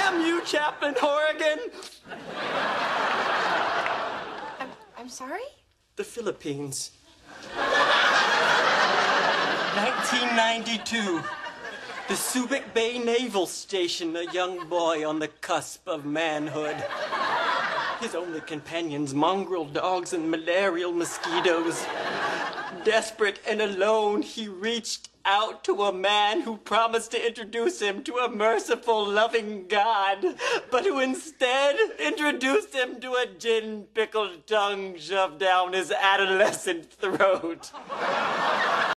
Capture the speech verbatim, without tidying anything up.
Damn you, Chaplain Horrigan! I'm, I'm sorry? The Philippines. nineteen ninety-two. The Subic Bay Naval Station, a young boy on the cusp of manhood. His only companions, mongrel dogs and malarial mosquitoes. Desperate and alone, he reached out to a man who promised to introduce him to a merciful, loving God, but who instead introduced him to a gin-pickled tongue shoved down his adolescent throat.